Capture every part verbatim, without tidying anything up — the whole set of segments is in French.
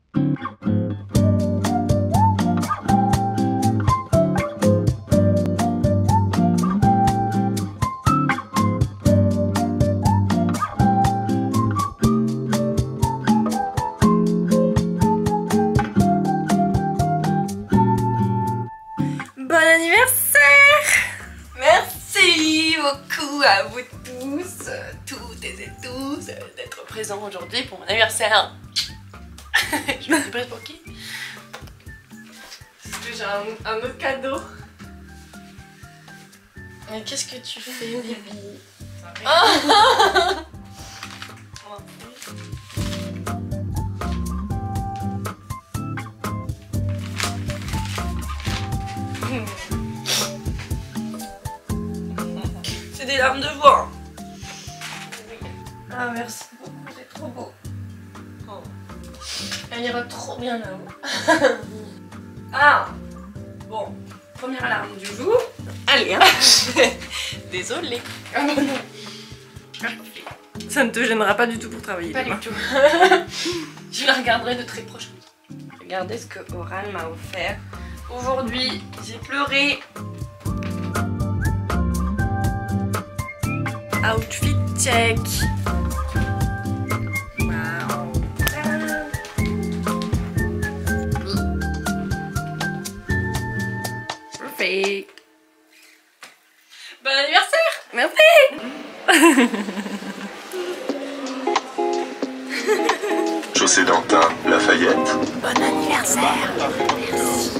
Bon anniversaire! Merci beaucoup à vous tous, toutes et tous, d'être présents aujourd'hui pour mon anniversaire. Je me suis prête pour qui? Est-ce que j'ai un, un autre cadeau? Mais qu'est-ce que tu fais, Bibi? Oh c'est des larmes de voix. Ah merci beaucoup, c'est trop beau. Oh. Elle ira trop bien là-haut. Ah bon, première alarme du jour. Allez hein. Désolée. Ah non non. Parfait. Ça ne te gênera pas du tout pour travailler. Pas du tout. Je la regarderai de très proche. Regardez ce que Oran m'a offert. Aujourd'hui, j'ai pleuré. Outfit check. Wow. Perfect. Bon anniversaire. Merci. Chaussée d'Antin, Lafayette. Bon anniversaire. Merci.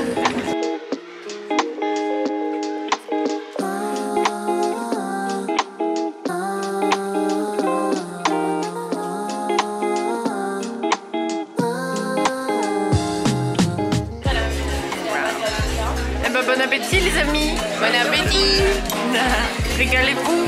Bon appétit les amis. Bon appétit. Régalez-vous.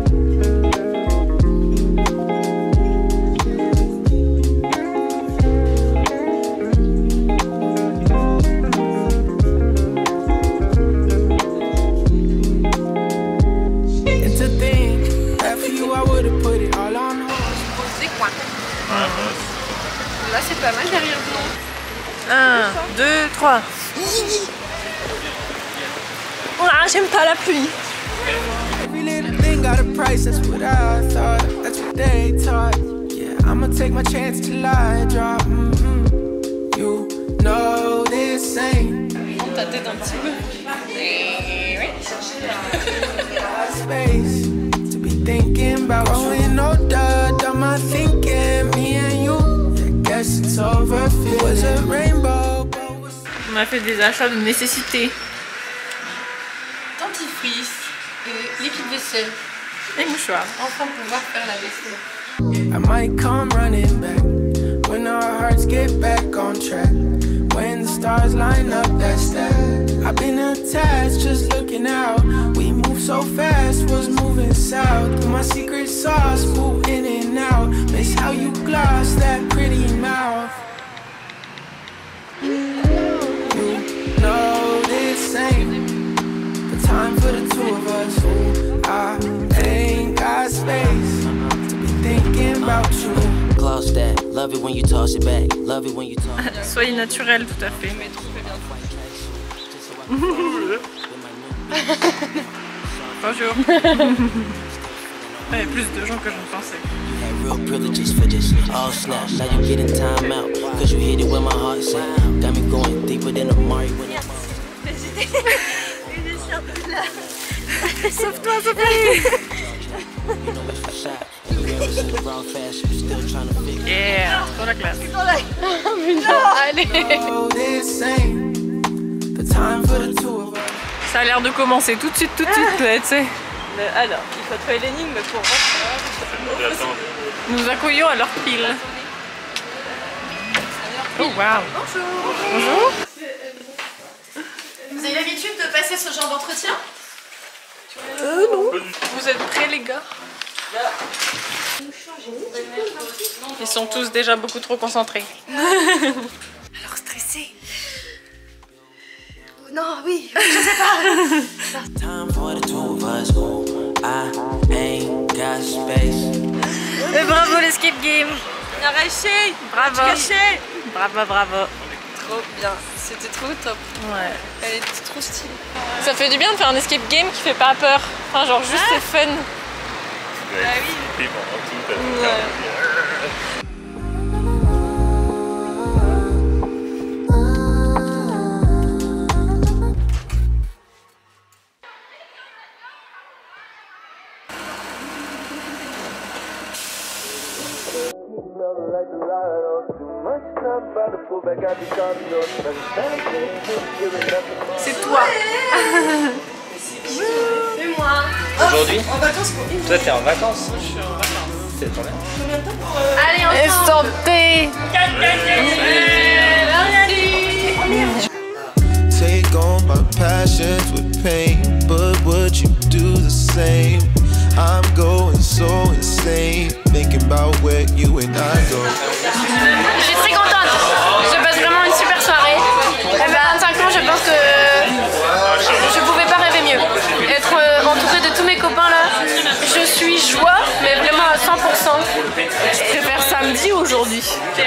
Là c'est pas mal derrière vous. Un, deux, trois. Ah, j'aime pas la pluie. Every little thing got a price, that's what I thought, that's what they taught. Yeah, I'ma take my chance till I drop. Mm-hmm. You know this ain't. On ta tête un petit peu. Oui. Space to be thinking about growing older, done my thinking, me and you. Yeah, guess it's over. It was a rainbow. On a fait des achats de nécessité. Dentifrice et liquide vaisselle et mouchoir. Enfin pouvoir faire la vaisselle. I might come running back when our hearts get back on track. When the stars line up, that's that. I've been attached, just looking out. We move so fast, was moving south. My secret sauce, move in and out. Miss how you gloss that pretty mouth. You know this ain't time for the two of us. Ooh, I ain't got space to be thinking about you. Gloss that, love it when you toss it back, love it when you talk. Soyez naturel, tout à fait. Bonjour. Il y a plus de gens que je ne pensais. Real privileges for this. All snap. Now you getting time out. Cause you hit it where my heart at. Got me going deeper than a Mario. Sauve-toi, Sophie. Yeah, trop la classe. Allez. Ça a l'air de commencer tout de suite, tout de suite, tu sais. Alors, il faut trouver l'énigme pour rentrer. Nous accueillons à leur pile. Oh, wow. Bonjour. Bonjour. Vous avez l'habitude de passer ce genre d'entretien? Euh, non. Vous êtes prêts, les gars? Ils sont tous déjà beaucoup trop concentrés. Alors stressés? Non, oui, je sais pas. Et bravo l'escape game. Arraché. Bravo. Caché. Bravo, bravo. Trop bien, c'était trop top. Ouais. Elle était trop stylée. Ça fait du bien de faire un escape game qui fait pas peur. Enfin, genre juste ah. c'est fun. Ah oui. Ouais. C'est toi. C'est moi. Aujourd'hui? En vacances pour une. Toi t'es en vacances? Moi je suis en vacances. C'est trop bien. Combien de temps pour... Euh... Allez, ensemble. Et santé. Take on my passions with pain, but would you do the same? I'm going so insane, thinking about where you and I go. Je suis très contente. Je passe vraiment une super soirée. À vingt-cinq ans, je pense que je pouvais pas rêver mieux. Être entourée de tous mes copains là, je suis joie, mais vraiment à cent pour cent. Je préfère samedi ou aujourd'hui?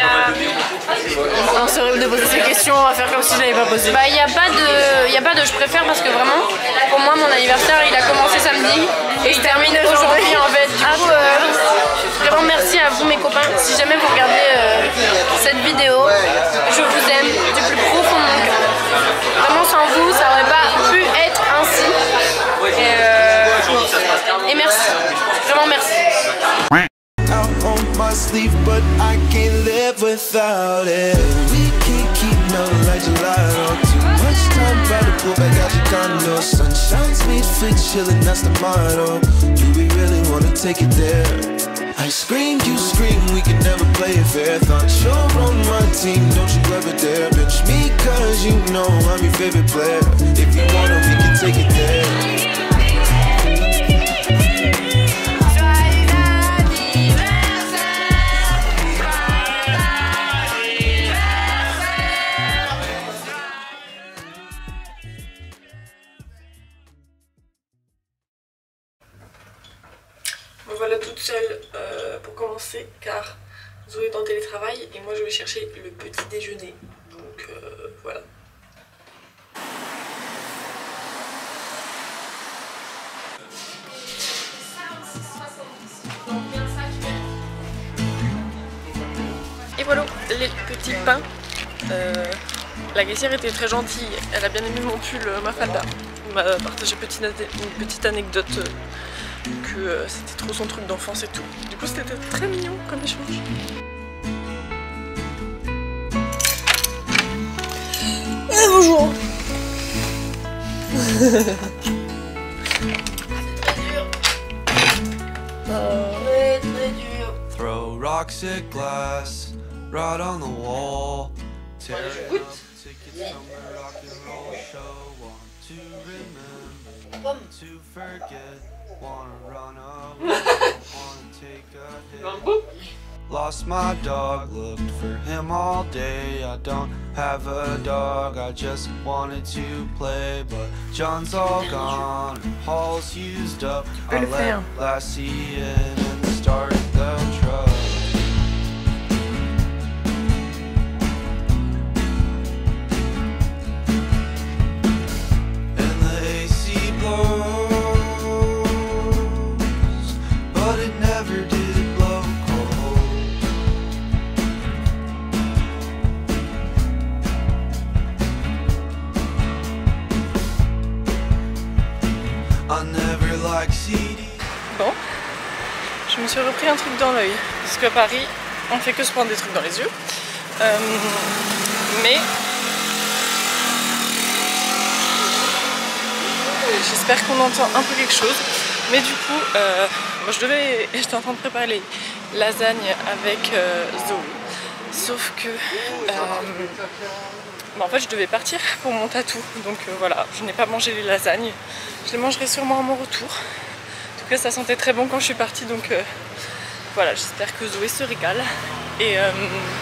Non, c'est horrible de poser ces questions, on va faire comme si je l'avais pas posé. Bah, il n'y a pas de, il y a pas de je préfère parce que vraiment, pour moi, mon anniversaire, il a commencé samedi et il se termine aujourd'hui en fait. Du coup, euh, vraiment merci à vous mes copains. Si jamais vous regardez euh, cette vidéo, je vous aime du plus profond de mon cœur. Vraiment sans vous, ça aurait pas pu être ainsi. Et, euh, et merci, vraiment merci. Out on my sleeve, but I can't live without it. We can't keep melting like gelato. Too much time by the pool back out your condo. Sunshine's made for chillin', that's the motto. Do we really wanna take it there? I scream, you scream, we can never play it fair. Thought you're on my team, don't you ever dare bench me, cause you know I'm your favorite player. If you wanna, we can take it there. Me voilà toute seule euh, pour commencer car Zoé est en télétravail et moi je vais chercher le petit déjeuner. Donc euh, voilà. Et voilà les petits pains. Euh, la caissière était très gentille, elle a bien aimé mon pull euh, Mafalda. Elle m'a partagé petite une petite anecdote. Euh, que euh, c'était trop son truc d'enfance et tout. Du coup c'était très mignon comme échange. Eh, bonjour. C'est très dur. Oh. Très très dur. Throw rocks at glass, right on the wall. Tear up tickets from a rock and roll show. Want to remember, to forget. Wanna run away, wanna take a hit. Lost my dog, looked for him all day. I don't have a dog, I just wanted to play. But John's all gone and Paul's used up. I let Lassie in and started the truck. And the A C blows. Bon, je me suis repris un truc dans l'œil parce qu'à Paris on fait que se prendre des trucs dans les yeux. Euh, mais j'espère qu'on entend un peu quelque chose. Mais du coup, euh, moi je devais, j'étais en train de préparer les lasagnes avec euh, Zoé. Sauf que euh, bah en fait je devais partir pour mon tatou. Donc euh, voilà, je n'ai pas mangé les lasagnes. Je les mangerai sûrement à mon retour. En tout cas ça sentait très bon quand je suis partie. Donc euh, voilà, j'espère que Zoé se régale. Et, euh,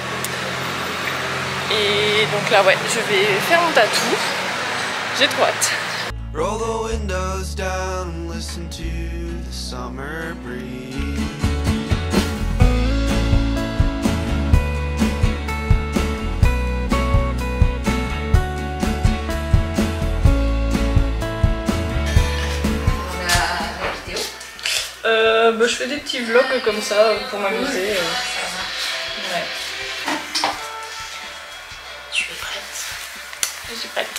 et donc là ouais, je vais faire mon tatou. J'ai trop hâte. Roll the windows down and listen to the summer breeze. bah, je fais des petits vlogs comme ça euh, pour m'amuser. Euh. Ouais. Je suis prête. Je suis prête.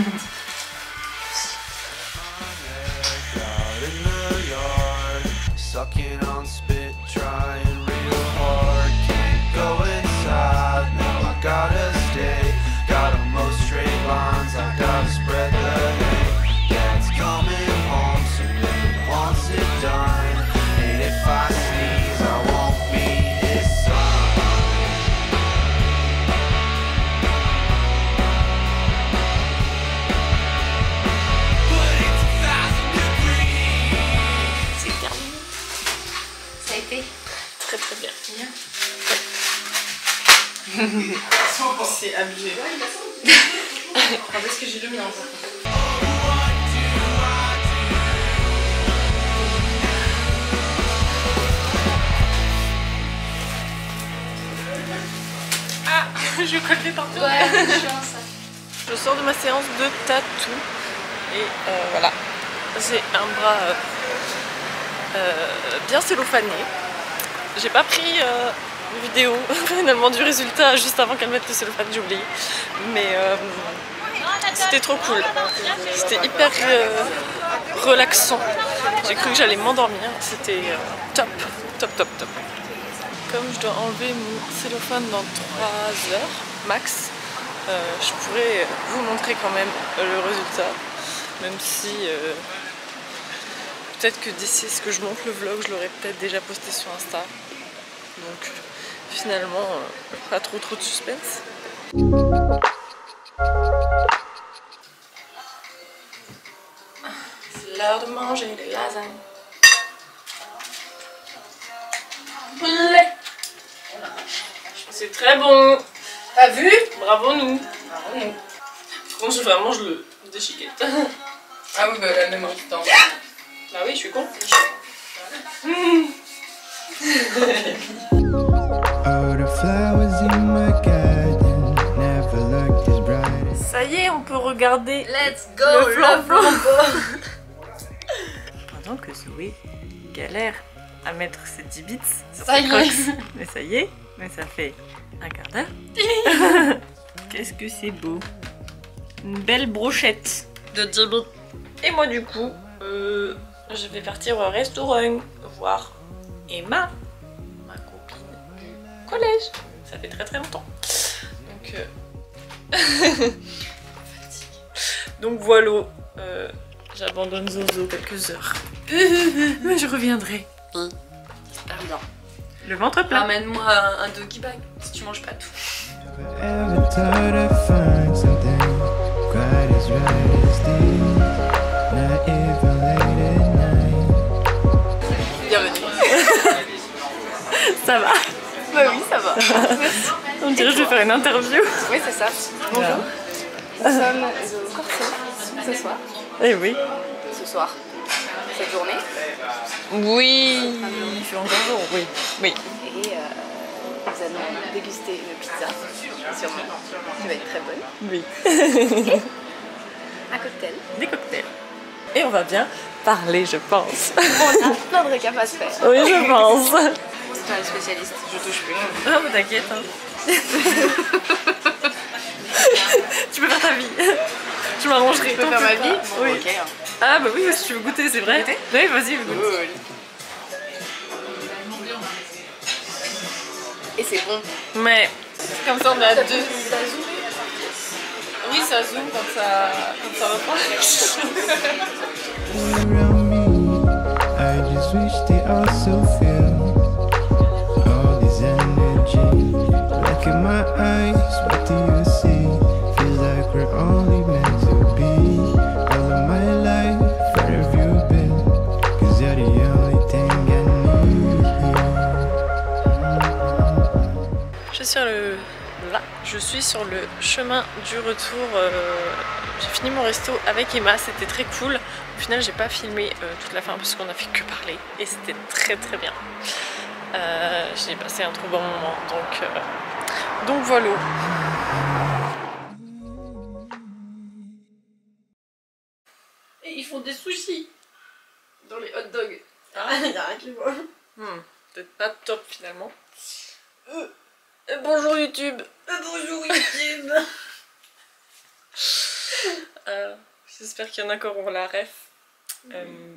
Sucking on spit, trying real hard. Can't go inside, now I gotta stay. Got almost straight lines, I gotta spread the hate. Dad's coming home soon, he wants it done. And if I sneeze, I won't be his son. But it's a thousand degrees. C'est terminé. Ça a été Très très bien. bien. C'est abusé. Quand est-ce que j'ai le mien en fait? Ah, je colle les partout. Ouais, c'est chiant ça. Je sors de ma séance de tatou et euh, voilà, j'ai un bras euh, euh, bien cellophané. J'ai pas pris euh, une vidéo finalement du résultat juste avant qu'elle mette le cellophane, j'ai oublié. Mais euh, c'était trop cool, c'était hyper euh, relaxant. J'ai cru que j'allais m'endormir, c'était euh, top, top, top, top. Comme je dois enlever mon cellophane dans trois heures max, euh, je pourrais vous montrer quand même le résultat, même si euh, peut-être que d'ici ce que je monte le vlog, je l'aurais peut-être déjà posté sur Insta. Donc finalement, euh, pas trop trop de suspense. C'est l'heure de manger des lasagnes. Poulet. C'est très bon. T'as vu? Bravo nous. Bravo nous. Bon, je, vraiment, je le déchiquette. Ah oui, bah la même en temps. Bah oui, je suis con. All the flowers in my garden never looked as bright. Ça y est, on peut regarder Let's go, le le flambeau. Pendant que Zoé galère à mettre ses dix bits sur Ça ses y est. crocs. Mais ça y est, mais ça fait un quart d'heure. Qu'est-ce que c'est beau. Une belle brochette de dix bits. Et moi du coup, euh, je vais partir au restaurant voir Emma, ma copine du collège. Ça fait très très longtemps. Donc, euh... Donc voilà, euh, j'abandonne Zozo quelques heures. Mais je reviendrai. Super bien. Le ventre plat. Ramène-moi un, un doggy bag si tu manges pas tout. Ever thought I'd find something quite as right as this? Not even late at night. Bienvenue. Ça va? Bah oui, ça va. On dirait que je vais faire une interview. Oui, c'est ça. Bonjour. Nous sommes au Corso ce soir. Eh oui. Ce soir. Cette journée. Oui. Il fait encore jour, oui. Oui. Et euh, nous allons déguster une pizza, sûrement, qui va être très bonne. Oui. Un cocktail. Des cocktails. Et on va bien parler, je pense. On a plein de récaps à se faire. Oui, je pense. C'est toi le spécialiste, je touche plus. Ah, mais t'inquiète. Hein. Tu peux faire ta vie. Je m'arrangerai. Tu peux faire ma vie? Oui. Ok. Ah bah oui, si tu veux goûter, c'est vrai. Oui, vas-y, goûte. Et c'est bon. Mais comme ça, on est à deux. Oui, ça zoome quand ça, quand ça va pas. Around me, I just wish they also feel all this energy. Look in my eyes, what do you see? Feels like we're only meant to be. All of my life, where have you been? Cause you're the only thing I need. Je suis sur le là, je suis sur le chemin du retour. Euh, j'ai fini mon resto avec Emma, c'était très cool. Au final, j'ai pas filmé euh, toute la fin parce qu'on a fait que parler et c'était très très bien. Euh, j'ai passé un trop bon moment, donc euh, donc voilà. Et ils font des sushis dans les hot dogs. Ah, il y a rien qui voit. Hmm, peut-être pas top finalement. Euh, euh, bonjour YouTube. Euh, bonjour YouTube. euh, J'espère qu'il y en a qui auront la ref. Mmh. Euh,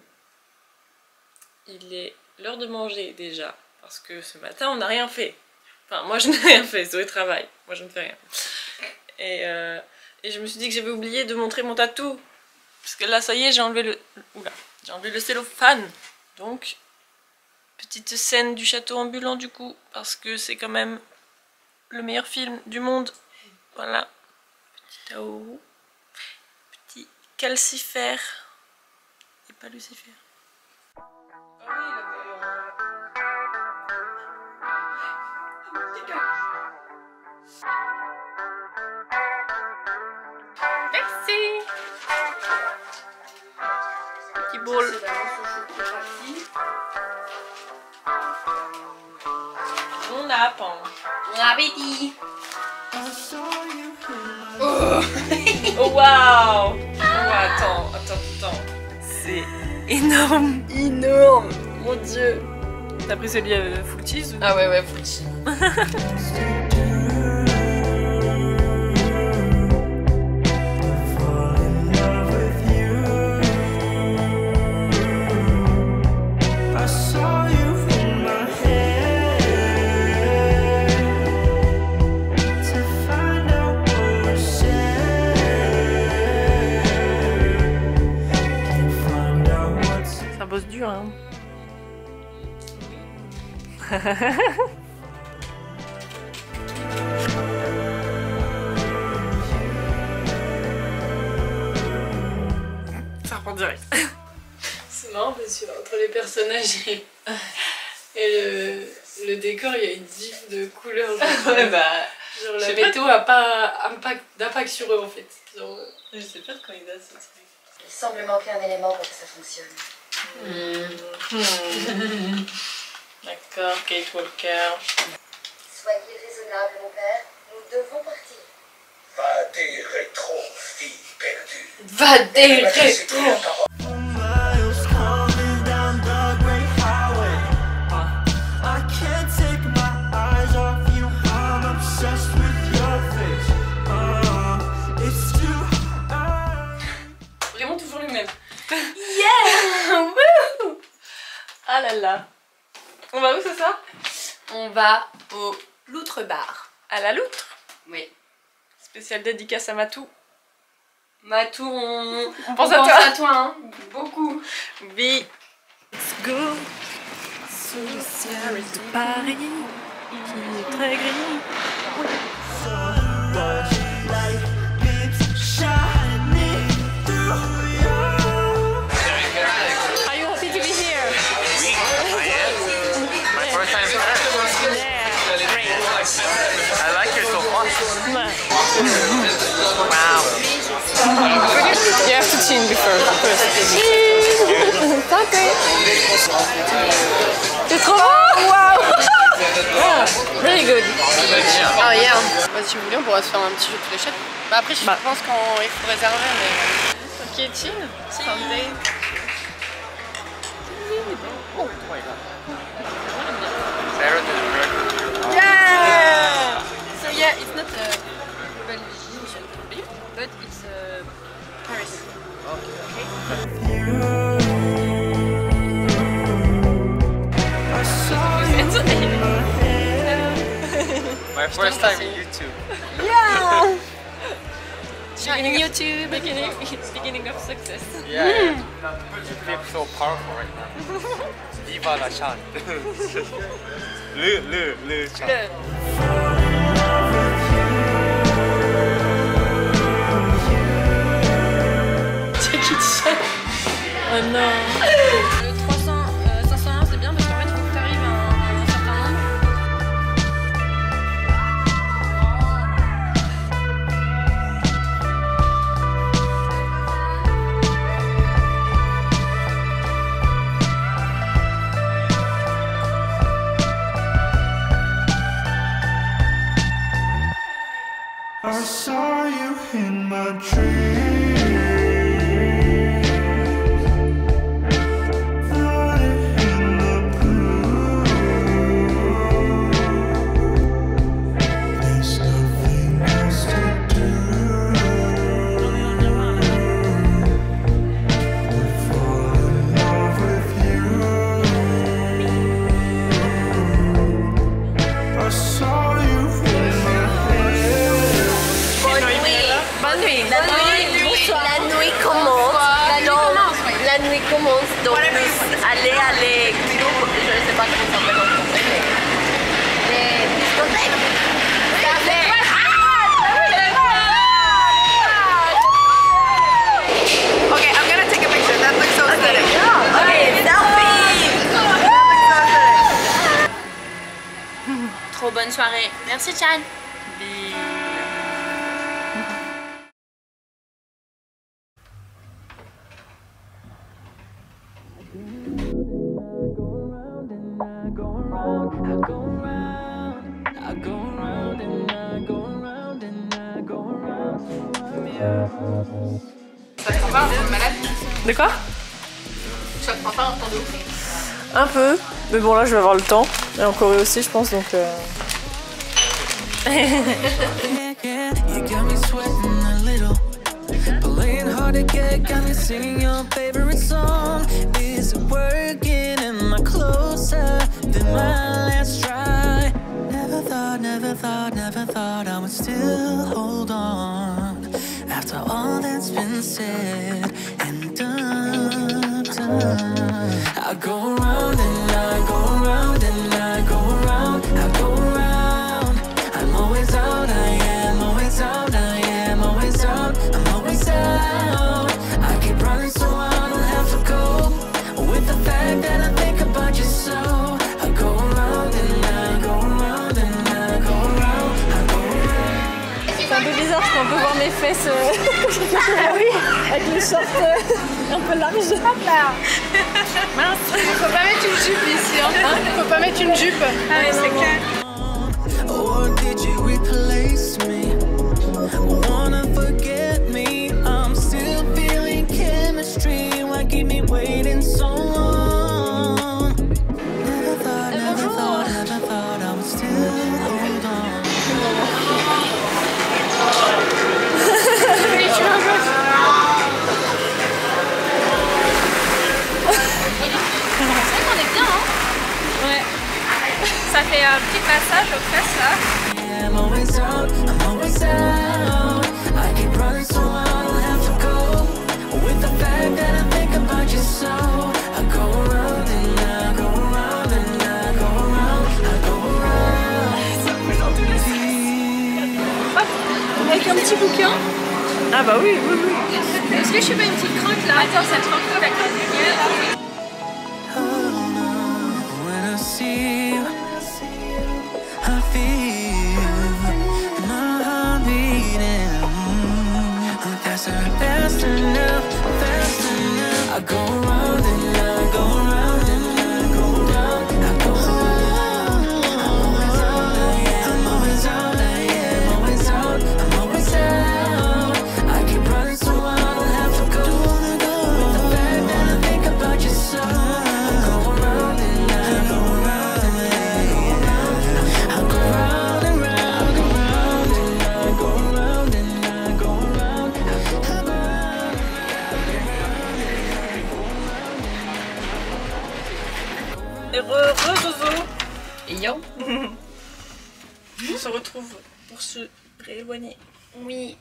il est l'heure de manger déjà. Parce que ce matin on n'a rien fait. Enfin moi je n'ai rien fait, Zoé travaille. Moi je ne fais rien. Et, euh, et je me suis dit que j'avais oublié de montrer mon tatou. Parce que là ça y est j'ai enlevé le... Oula, j'ai enlevé le cellophane. Donc... Petite scène du château ambulant du coup, parce que c'est quand même le meilleur film du monde. Voilà. Petit Tao. Petit calcifère. Et pas Lucifer. Merci. Petit bol. Bon lapin. Bon appétit. Oh, oh waouh. Oh attends, attends, attends. C'est énorme. Énorme. Mon dieu. T'as pris celui à full cheese ou... Ah ouais ouais, full cheese. Bosse dur hein. Ça reprend direct. C'est marrant parce que entre les personnages et, et le, le décor il y a une diff de couleurs. Ouais bah... Genre la météo a pas d'impact sur eux en fait. Genre, je sais pas quand il a ce truc. Il semble manquer un élément pour que ça fonctionne. Mmh. Mmh. D'accord, Kate Walker. Soyez raisonnable, mon père. Nous devons partir. Va des rétro, fille perdue. Va des rétro. Vraiment toujours le même. Yeah. Wouh. Ah là là. On va où c'est ça? On va au Loutre Bar. À la loutre? Oui. Spéciale dédicace à Matou. Matou, on, on pense, on à, pense toi. à toi. Hein. Beaucoup. Oui. Let's go. Sous le ciel de Paris, qui est très gris. Are you happy to be here? Oui, I am. My first time here. Yeah, great. I like it so much. Wow. You have to chin before first. C'est trop bon! Wow! Yeah, really good. Oh yeah. Bah, si vous voulez, on pourra se faire un petit jeu de fléchettes. Bah après, je bah. pense qu'il faut réserver, mais... Ok, chin. Sunday. Oh, Sarah did it correctly. Yeah! So yeah, it's not a Belgian beer, but it's uh, Paris. My first time in YouTube. Yeah! Beginning YouTube, beginning, beginning of success. Yeah, yeah. You feel so powerful right now. Viva la chant. Le, le, le chant. Jackie Chan. Oh non. Le trois cents, euh, cinq cent un, c'est bien parce qu'en fait, il faut que tu arrives à un, à un certain nombre. I saw you in my dreams. Thought it in the blue. la nuit commence, donc allez, allez, je ne sais pas comment ça s'appelle en français, mais les discothèques. Okay, I'm gonna take a picture. That looks so aesthetic. Okay, selfie. Trop bonne soirée. Merci Chan. De quoi? Ça te prend pas un temps de ouf. Un peu, mais bon là je vais avoir le temps. Et en Corée aussi je pense donc... Euh... You got me sweating a little, playing hard to get, got me singing your favorite song. Is it working? Am I closer than my last try? Never thought, never thought, never thought I would still hold on after all that's been said and done, done. I go around and I go around and I go around, I go around. I'm always out, I am always out, I am always out, I'm always out. I keep running so I don't have to go with the fact that I think about you so. I go around and I go around and I go around, I go around. C'est un peu bizarre parce qu'on peut voir mes fesses ah oui, avec les shorts un peu larges. Mince, faut pas mettre une jupe ici, hein. Faut pas mettre une jupe. Ah oui, c'est clair. Or did you replace me? Wanna forget me? I'm still feeling chemistry. Why keep me waiting so long? Never thought, never thought, never thought I would still hold on. On est bien, hein. Ouais. Ça fait un petit passage aux fesses là. I'm always out, I'm always out. I keep running so I don't have to go with the fact that I think about you so. I go around and I go around and I go around, I go around. Ça bouge dans tous les sens. Hop, avec un petit bouquin. Ah bah oui, oui, oui. Est-ce que je fais pas une petite crotte là? Attends, ça te rend cool avec la lumière là. Oh no, when I see you, I feel my heart beating. Faster, faster now, faster now. I go around and I go around and I go down, I go around. I'm always out, I am always out, I'm always out. I keep running so I don't have to go with the fact that I think about you so. I go around and I go around and I go round and round and round and I go around and I go around, I go around. Et re, re Zozo. Et yo. On se retrouve pour se rééloigner. Oui.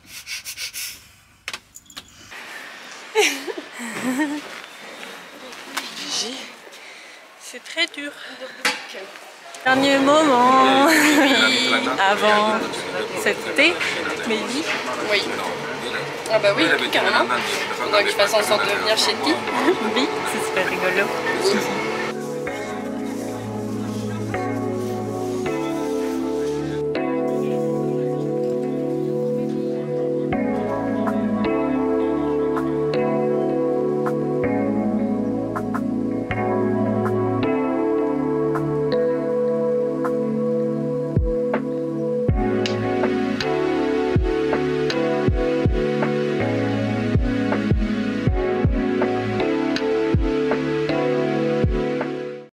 C'est très dur. Dernier moment avant cet été, Mehdi. Oui. Ah bah oui, carrément. Faudra que je fasse en sorte de venir chez Ti. Oui, c'est super rigolo.